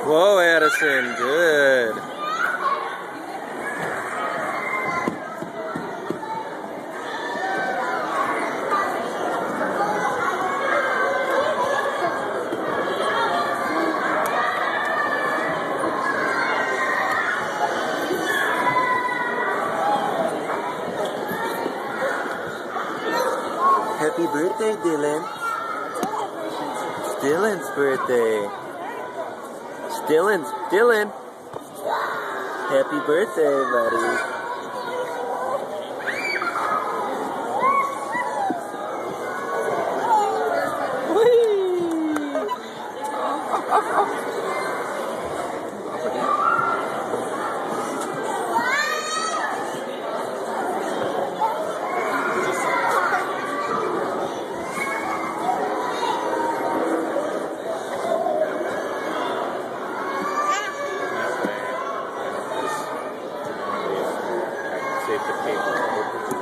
Whoa, Addison, good. Happy birthday, Dylan. It's Dylan's birthday. Dylan. Happy birthday, buddy. Save the paper.